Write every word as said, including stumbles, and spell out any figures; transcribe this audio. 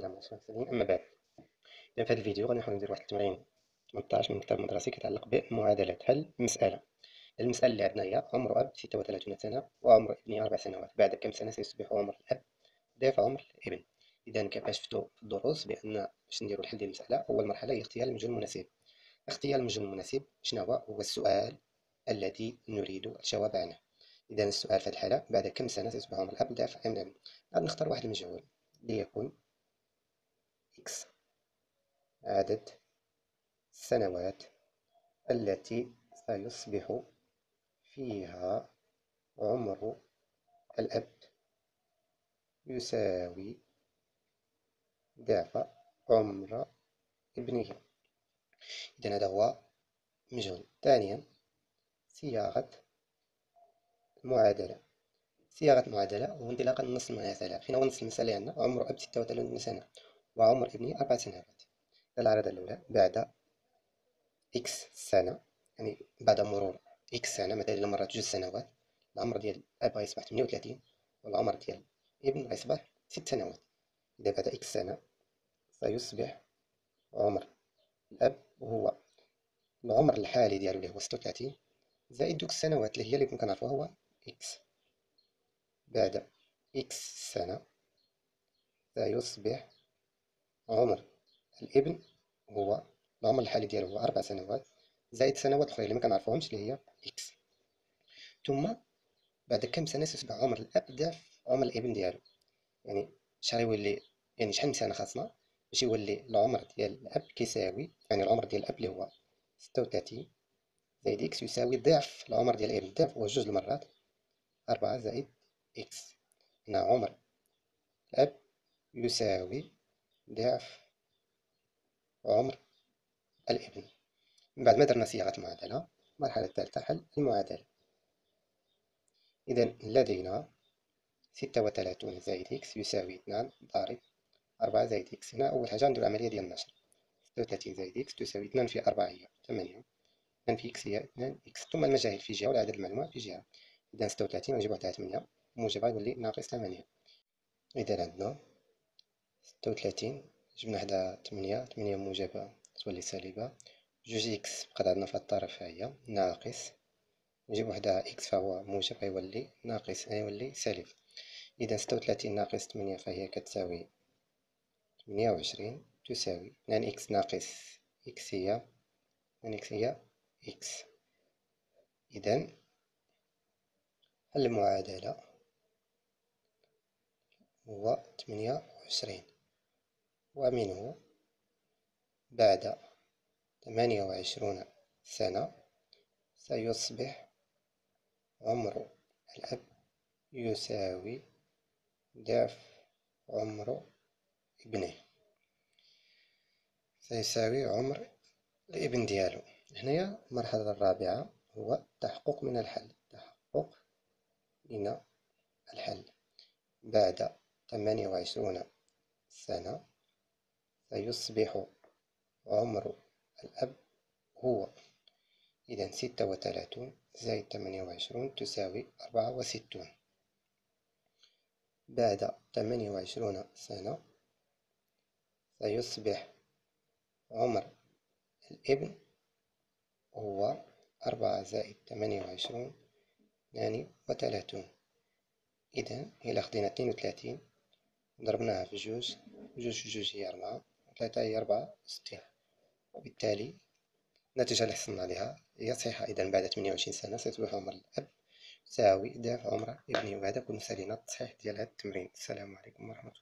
السلام عليكم المرسلين. أما بعد، إذا في هذا الفيديو غادي نحاول ندير واحد التمرين ثمنطاش من الكتاب المدرسي كيتعلق بمعادلات حل المسألة. المسألة اللي عندنا هي عمر أب ستة وثلاثين سنة وعمر ابنه أربع سنوات، بعد كم سنة سيصبح عمر الأب ضعف عمر الابن؟ إذا كما شفتوا في الدروس بأن باش نديرو الحل ديال المسألة أول مرحلة هي اختيار المجهول المناسب. اختيار المجهول المناسب شنو هو؟ هو السؤال الذي نريد الجواب عنه. إذا السؤال في هذه الحالة بعد كم سنة سيصبح عمر الأب ضعف عمر الابن؟ غادي نختار واحد المجهول ليكن إكس، عدد السنوات التي سيصبح فيها عمر الأب يساوي ضعف عمر ابنه. إذا هذا هو مجهول. ثانيا صياغة المعادلة. صياغة المعادلة هو انطلاقا من نص المسألة. فين هو نص المسألة عندنا؟ عمر أب ستة وثلاثين سنة وعمر ابنه أربع سنوات. العرضة الأولى بعد إكس سنة، يعني بعد مرور إكس سنة، مثلا إلا مرات جوج سنوات العمر ديال الأب غيصبح ثمانية وثلاثين والعمر ديال الابن غيصبح ست سنوات. إذا بعد إكس سنة سيصبح عمر الأب وهو العمر الحالي ديالو اللي هو ستة وثلاثين زائد دوك السنوات اللي هي اللي كنا كنعرفوها هو إكس. بعد إكس سنة سيصبح عمر الابن هو العمر الحالي ديالو هو أربع سنوات زائد سنوات أخرى اللي ما كنعرفوهمش اللي هي إكس. ثم بعد كم سنة سيصبح عمر الأب ضعف عمر الابن ديالو، يعني شحال يولي، يعني شحال من سنة خاصنا باش يولي العمر ديال الأب كيساوي، يعني العمر ديال الأب اللي هو ستة وثلاثين زائد إكس يساوي ضعف العمر ديال الابن. ضعف هو جوج المرات أربعة زائد إكس. هنا عمر الأب يساوي ضعف عمر الابن. من بعد ما درنا صياغة المعادلة، المرحلة الثالثة حل المعادلة. إذا لدينا ستة وثلاثون زائد إكس يساوي اثنان ضارب أربعة زائد إكس. هنا أول حاجة ندير العملية ديال النشر. ستة وثلاثين زائد إكس تساوي اثنان في أربعة هي ثمانية، اثنان في إكس هي اثنان إكس، ثم المجاهيل في جهة والعدد المعلومة في جهة. إذا ستة وثلاثين غنجيبو حتى ثمانية موجب غيولي ناقص ثمانية. إذا عندنا ستة وثلاثين جبنا حدا ثمانية، ثمانية موجبة تولي سالبة، جوج إكس بقات عندنا في الطرف ها هي ناقص، نجيبو حدا إكس فهو موجب غيولي ناقص غيولي سالب. إذا ستة وثلاثين ناقص ثمانية فهي كتساوي ثمانية وعشرين تساوي اثنان إكس ناقص إكس هي اثنان إكس هي إكس. إذا حل المعادلة هو ثمانية وعشرين، ومنه بعد ثمانية وعشرون سنة سيصبح عمر الأب يساوي ضعف عمر ابنه، سيساوي عمر الابن ديالو. هنايا المرحلة الرابعة هو التحقق من الحل. تحقق من الحل بعد ثمانية وعشرون سنة سيصبح عمر الأب هو، إذا ستة وثلاثون زائد ثمانية وعشرون تساوي أربعة وستون. بعد ثمانية وعشرون سنة سيصبح عمر الابن هو أربعة زائد ثمانية وعشرون اثنان وثلاثون. إذا إلا خدينا اثنين وثلاثين ضربناها في جوج، جوج في جوج هي أربعة، ثلاثة هي أربعة وستين، وبالتالي النتيجة اللي حصلنا عليها هي صحيحة. إذا بعد ثمانية وعشرين سنة سيصبح عمر الأب يساوي ضعف عمر ابنه. وهذا كون سالينا التصحيح ديال هذا التمرين. السلام عليكم ورحمة الله.